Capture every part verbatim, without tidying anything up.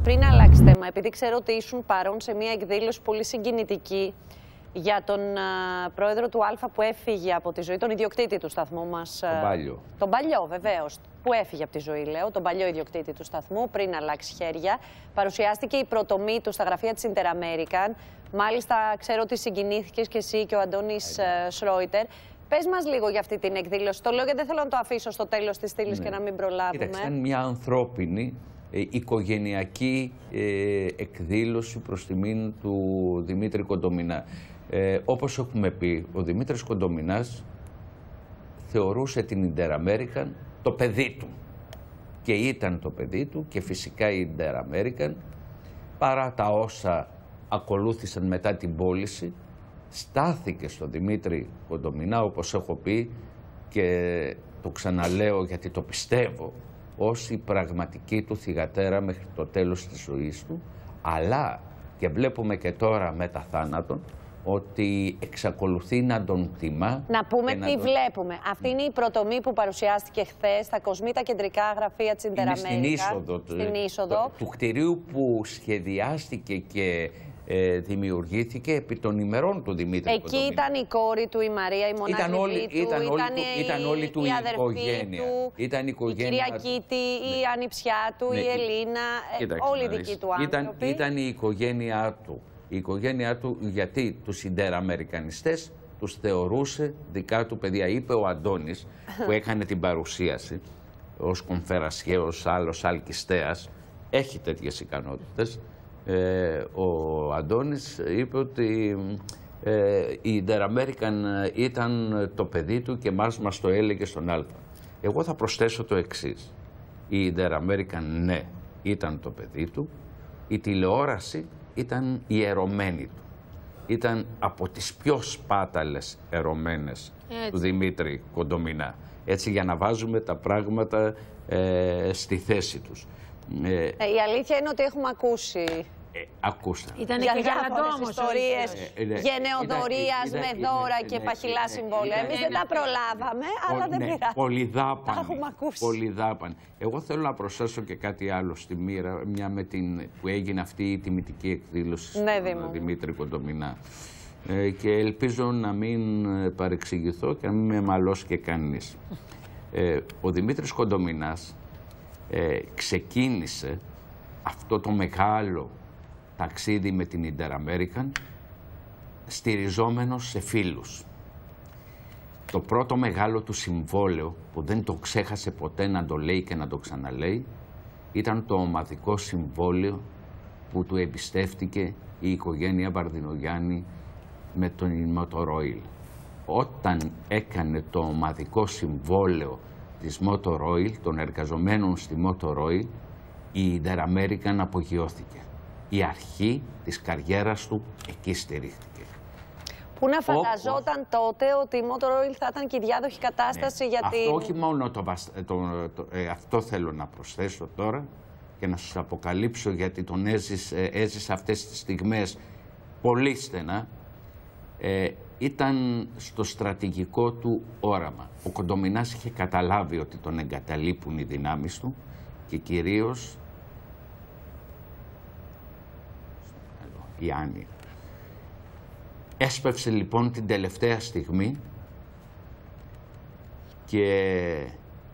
πριν αλλάξει θέμα, επειδή ξέρω ότι ήσουν παρόν σε μια εκδήλωση πολύ συγκινητική για τον α, πρόεδρο του Αλφα που έφυγε από τη ζωή, τον ιδιοκτήτη του σταθμού μας. Τον παλιό. Τον παλιό, βεβαίως, που έφυγε από τη ζωή, λέω, τον παλιό ιδιοκτήτη του σταθμού, πριν αλλάξει χέρια. Παρουσιάστηκε η πρωτομή του στα γραφεία της Interamerican. Μάλιστα, ξέρω ότι συγκινήθηκες και εσύ και ο Αντώνης Σρόιτερ. Πες μας λίγο για αυτή την εκδήλωση. Το λέω γιατί δεν θέλω να το αφήσω στο τέλος της στήλης, ναι, και να μην προλάβουμε. Κοίταξε, ήταν μια ανθρώπινη, ε, οικογενειακή ε, εκδήλωση προς τιμήν του Δημήτρη Κοντομινά. Ε, όπως έχουμε πει, ο Δημήτρης Κοντομινάς θεωρούσε την Interamerican το παιδί του. Και ήταν το παιδί του και φυσικά η Interamerican, παρά τα όσα ακολούθησαν μετά την πώληση, στάθηκε στο Δημήτρη Κοντομινά, όπως έχω πει και το ξαναλέω γιατί το πιστεύω, ως η πραγματική του θυγατέρα μέχρι το τέλος της ζωής του, αλλά και βλέπουμε και τώρα μετά θάνατον ότι εξακολουθεί να τον τιμά. Να πούμε τι τον... βλέπουμε. Αυτή είναι η πρωτομή που παρουσιάστηκε χθες στα κοσμή τα κεντρικά γραφεία της Interamerican. Στην είσοδο, στην είσοδο. Το, του κτηρίου που σχεδιάστηκε και ε, δημιουργήθηκε επί των ημερών του Δημήτρη Εκεί Κοντομινά. Ήταν η κόρη του, η Μαρία, η μοναδική ήταν όλη, του, ήταν όλη ήταν, του, η, ήταν όλη του η, η οικογένεια του, ήταν η, οικογένεια η κυρία Κίτη, ναι, η ανιψιά του, ναι, η Ελίνα, κοίταξε, όλοι οι δικοί του ήταν, άνθρωποι. Ήταν η οικογένειά του. Η οικογένειά του, γιατί τους Interamericanιστές τους θεωρούσε δικά του παιδιά. Είπε ο Αντώνης που έκανε την παρουσίαση ως κομφερασιέ, ως άλλος αλκυστέας, έχει τέτοιες ικανότητες. Ε, ο Αντώνης είπε ότι ε, η Interamerican ήταν το παιδί του και μας, μας το έλεγε στον Αλφα. Εγώ θα προσθέσω το εξής. Η Interamerican, ναι, ήταν το παιδί του. Η τηλεόραση ήταν η ερωμένη του. Ήταν από τις πιο σπάταλες ερωμένες του Δημήτρη Κοντομινά. Έτσι, για να βάζουμε τα πράγματα ε, στη θέση τους. Ε, ε, η αλήθεια είναι ότι έχουμε ακούσει ε, ακούστε. Ήταν για διάφορες ιστορίες ε, ε, ε, γενεοδορίας με δώρα και παχυλά συμβόλαια. Εμείς δεν τα προλάβαμε, αλλά δεν πειράζει. Πολυδάπανε. Τα έχουμε ακούσει. Πολυδάπανε. Εγώ θέλω να προσθέσω και κάτι άλλο στη μοίρα, μια με την, που έγινε αυτή η τιμητική εκδήλωση, ναι, στον Δημήτρη Κοντομινά. Ε, και ελπίζω να μην παρεξηγηθώ και να μην με μαλώσει και κανείς. Ε, ο Δημήτρης Κοντομινάς ε, ξεκίνησε αυτό το μεγάλο ταξίδι με την Interamerican στηριζόμενος σε φίλους. Το πρώτο μεγάλο του συμβόλαιο, που δεν το ξέχασε ποτέ να το λέει και να το ξαναλέει, ήταν το ομαδικό συμβόλαιο που του εμπιστεύτηκε η οικογένεια Βαρδινογιάννη με τον Motor Oil. Όταν έκανε το ομαδικό συμβόλαιο της Motor Oil, των εργαζομένων στη Motor Oil, η Interamerican απογειώθηκε. Η αρχή της καριέρας του εκεί στηρίχθηκε. Πού να φανταζόταν Όπως... τότε ότι η Motor Oil θα ήταν και η διάδοχη κατάσταση, ναι, γιατί... Αυτό όχι μόνο το, το, το, ε, αυτό θέλω να προσθέσω τώρα και να σας αποκαλύψω, γιατί τον έζησε, έζησε αυτές τις στιγμές πολύ στενά. Ε, ήταν στο στρατηγικό του όραμα. Ο Κοντομινάς είχε καταλάβει ότι τον εγκαταλείπουν οι δυνάμεις του και κυρίως η άνοια. Έσπευσε λοιπόν την τελευταία στιγμή και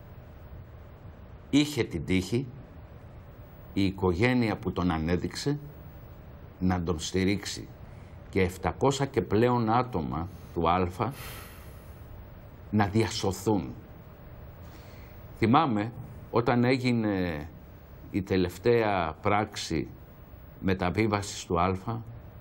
είχε την τύχη η οικογένεια που τον ανέδειξε να τον στηρίξει και επτακόσια και πλέον άτομα του Αλφα να διασωθούν. Θυμάμαι όταν έγινε η τελευταία πράξη μεταβίβασης του Αλφα,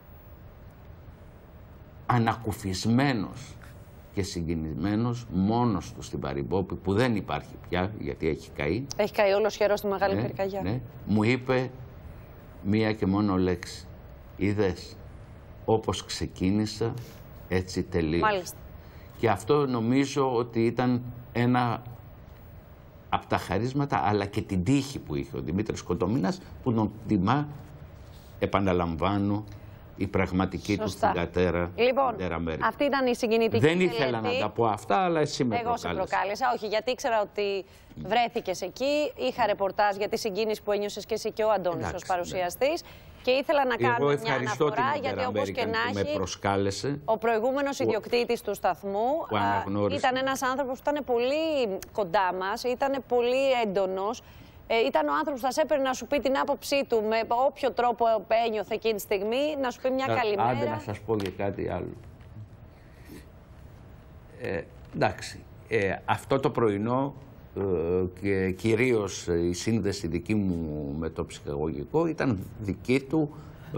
ανακουφισμένος και συγκινημένος μόνος του στην Παρυμπόπη, που δεν υπάρχει πια γιατί έχει καεί. Έχει καεί όλος χερός στη Μεγάλη ναι, Πυρκαγιά. Ναι, μου είπε μία και μόνο λέξη. Είδες, όπως ξεκίνησα, έτσι τελείωσα. Μάλιστα. Και αυτό νομίζω ότι ήταν ένα από τα χαρίσματα, αλλά και την τύχη που είχε ο Δημήτρης Κοντομινάς, που τον τιμά, επαναλαμβάνω, η πραγματική του Σωστά. θυγατέρα. Λοιπόν, αυτή ήταν η συγκινητική Δεν μελέτη. ήθελα να τα πω αυτά, αλλά εσύ με Εγώ προκάλεσα. σε προκάλεσα, όχι, γιατί ήξερα ότι βρέθηκες εκεί, είχα ρεπορτάζ για τη συγκίνηση που ένιωσες και εσύ και ο Αντώνης ως παρουσιαστής. Και ήθελα να κάνω Εγώ μια αναφορά, γιατί όπως και να που με έχει, προσκάλεσε, ο προηγούμενος που... ιδιοκτήτης του σταθμού α, ήταν ένας άνθρωπος που ήταν πολύ κοντά μας, ήταν πολύ έντονος. Ε, ήταν ο άνθρωπος που θα σε έπαιρνε να σου πει την άποψή του με όποιο τρόπο ένιωθε εκείνη τη στιγμή, να σου πει μια Α, καλημέρα. Άντε να σας πω και κάτι άλλο. Ε, εντάξει, ε, αυτό το πρωινό ε, και κυρίως η σύνδεση δική μου με το ψυχαγωγικό ήταν δική του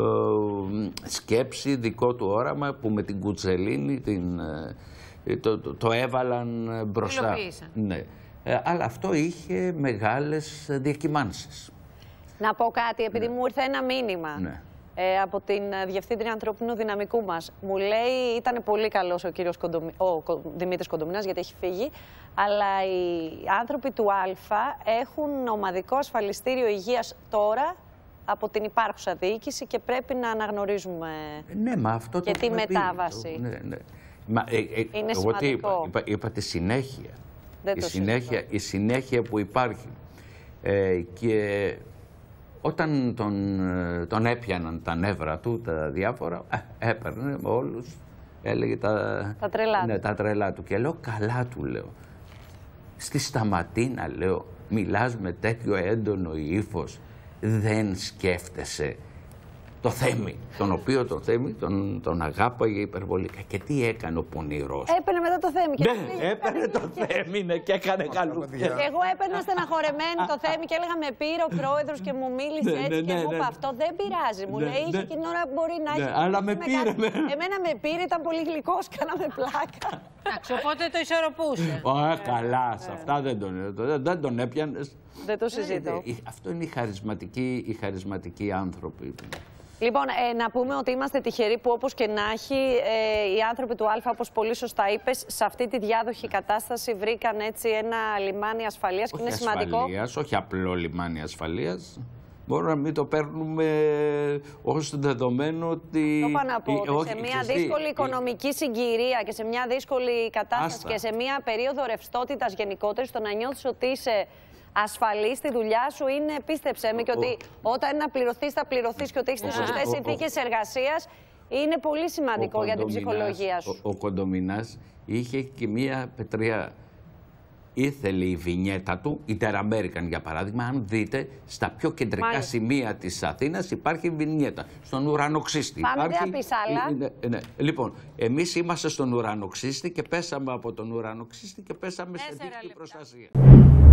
ε, σκέψη, δικό του όραμα που με την κουτσελίνη την, ε, το, το, το έβαλαν μπροστά. Ναι. Ε, αλλά αυτό είχε μεγάλες διακυμάνσεις. Να πω κάτι, επειδή ναι. μου ήρθε ένα μήνυμα ναι. ε, από την Διευθύντρια Ανθρώπινου Δυναμικού μας. Μου λέει, ήταν πολύ καλός ο κύριος Κοντομι... ο Δημήτρης Κοντομινάς, γιατί έχει φύγει, αλλά οι άνθρωποι του Α έχουν ομαδικό ασφαλιστήριο υγείας τώρα από την υπάρχουσα διοίκηση και πρέπει να αναγνωρίζουμε ναι, μα αυτό και το τη μετάβαση. Το, ναι, ναι. Μα, ε, ε, Είναι εγώ σημαντικό. τι είπα, είπα, είπα τη συνέχεια. Η συνέχεια, η συνέχεια που υπάρχει. Ε, και όταν τον, τον έπιαναν τα νεύρα του, τα διάφορα, ε, έπαιρνε με όλους, έλεγε τα, τα, τρελά ναι, τα τρελά του. Και λέω, καλά του λέω. Στη Σταματίνα, λέω, μιλάς με τέτοιο έντονο ύφος, δεν σκέφτεσαι το Θέμη, τον οποίο το Θέμη τον, τον αγάπαγε υπερβολικά. Και τι έκανε ο πονηρός. Έπαιρνε μετά το Θέμη. Και ναι, έπαιρνε το Θέμη ναι, και έκανε καλούδια. Εγώ έπαιρνα στεναχωρεμένη το Θέμη και έλεγα με πήρε ο πρόεδρος και μου μίλησε ναι, έτσι ναι, και ναι, μου ναι. είπε αυτό δεν πειράζει. Μου ναι, λέει είχε ναι. εκείνη την ώρα μπορεί να έχει. Ναι, αλλά με πήρε. Με... Εμένα με πήρε, ήταν πολύ γλυκός, κάναμε πλάκα. Εντάξει, οπότε το ισορροπούσε. Ω, καλά, σε αυτά δεν τον, δεν τον έπιανες. Δεν το συζητώ. Αυτό είναι οι χαρισματικοί, οι χαρισματικοί άνθρωποι. Λοιπόν, ε, να πούμε ότι είμαστε τυχεροί που όπως και να έχει ε, οι άνθρωποι του Α, όπως πολύ σωστά είπες, σε αυτή τη διάδοχη κατάσταση βρήκαν έτσι ένα λιμάνι ασφαλείας και είναι σημαντικό. Ασφαλείας, όχι απλό λιμάνι ασφαλείας. Μπορούμε να μην το παίρνουμε ως δεδομένο ότι... Το είπα να πω, ε, όχι, σε μια ξεστή, δύσκολη οικονομική συγκυρία και σε μια δύσκολη κατάσταση Άστα. και σε μια περίοδο ρευστότητας γενικότερης, το να νιώθεις ότι είσαι ασφαλή στη δουλειά σου είναι, πίστεψέ με, και ότι όταν να πληρωθείς θα πληρωθείς και ότι έχεις τις σωστές συνθήκες εργασίας είναι πολύ σημαντικό για την ψυχολογία σου. Ο, ο Κοντομινάς είχε και μία πετριά. Ήθελε η βινιέτα του, η Τεραμέρικαν για παράδειγμα, αν δείτε, στα πιο κεντρικά Μάλιστα. σημεία της Αθήνας υπάρχει βινιέτα. Στον ουρανοξύστη. Πάμε υπάρχει... δεν πεις άλλα. Ναι, ναι. Λοιπόν, εμείς είμαστε στον ουρανοξύστη και πέσαμε από τον ουρανοξύστη και πέσαμε σε δίκτυο προστασία.